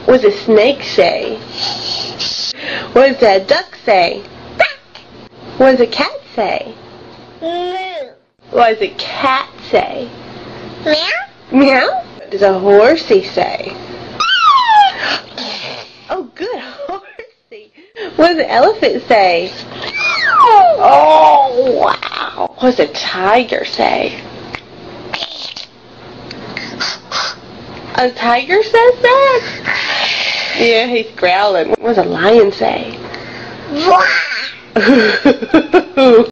What does a snake say? What does a duck say? What does a cat say? What does a cat say? Meow. Meow? What does a horsey say? Oh, good, horsey. What does an elephant say? Oh, wow. What does a tiger say? A tiger says that? Yeah, he's growling. What does a lion say?